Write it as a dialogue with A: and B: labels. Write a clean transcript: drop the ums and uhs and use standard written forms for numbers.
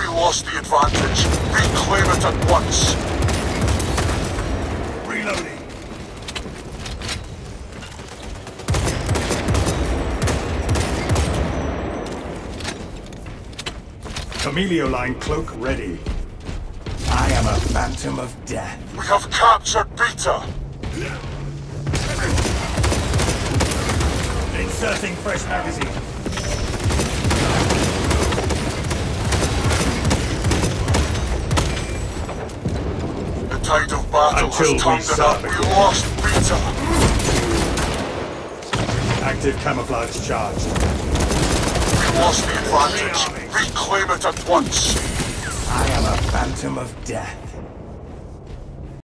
A: lost the advantage. Reclaim it at once.
B: Reloading. Camelio line cloak ready. I am a phantom of death.
A: We have captured Beta.
B: Inserting fresh magazine.
A: The tide of battle
B: Until we
A: has turned
B: serve
A: and we
B: again.
A: lost Beta.
B: Active camouflage charged.
A: We lost the advantage. Reclaim it at once.
B: I am a phantom of death.